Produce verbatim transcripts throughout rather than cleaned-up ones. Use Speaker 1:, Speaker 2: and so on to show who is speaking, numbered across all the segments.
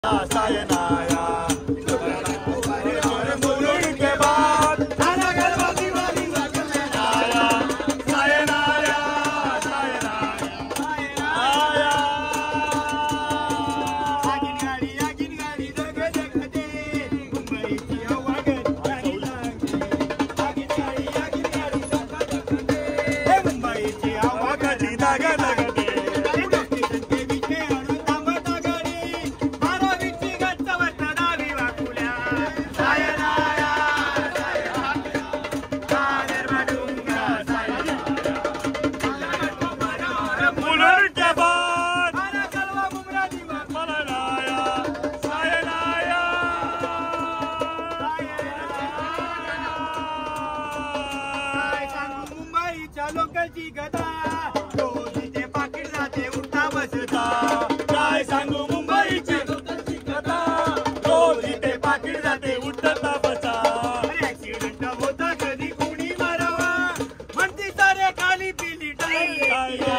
Speaker 1: सायनाया और मुरुड़ के बाद खाना गरबा दिवाली सायनाया सायनाया सायनाया आगीन गाडी आगीन गाडी जग जगते मुंबईची हवा गरबानी लागते आगीन गाडी आगीन गाडी जग जगते मुंबईची हवा गरबानी लागते लोकलची गदा रोजीचे पाकिट जाते उठता बसता काय सांगू मुंबईची लोकलची गदा रोजीचे पाकिट जाते उठता बसा ऍक्सिडेंट होता कधी कोणी मारावा म्हणती सारे खाली पिली टाळी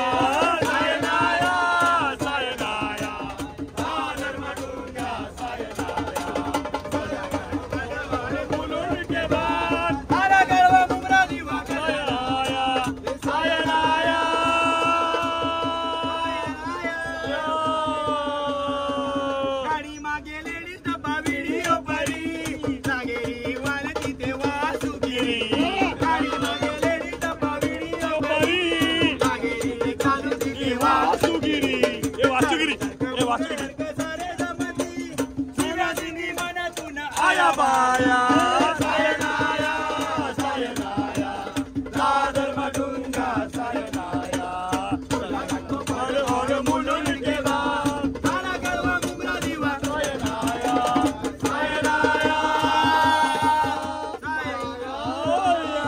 Speaker 1: आया बाया सायनाया सायनाया दादर मडुंगा सायनाया और और मुलुल के बाद खाना गरबा मुमरा दीवा सायनाया सायनाया सायनाया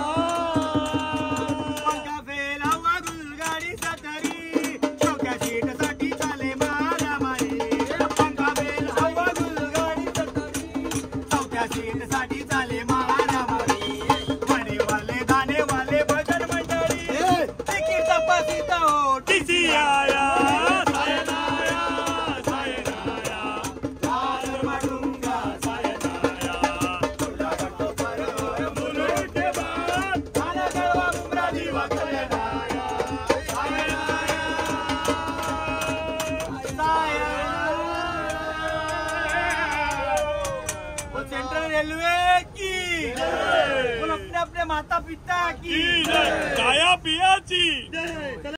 Speaker 1: पंखा फेल हवा गुलगाडी सतरी चौक्या सीट साठी चाले मारा मारी पंखा फेल हवा गुलगाडी सीट साठी चाले महारामारी मणे वाले गाणे वाले भजन मंडळी तिकीट तपासित हो टीसी आया सायनाया सायनाया दादर मडुंगा सायनाया तुला गट्टो पर मुलुड़ के बाद खाना गरबा मुमरा दीवा सायनाया सायनाया सेंट्रल रेलवे की अपने अपने माता पिता की, काया पिया की।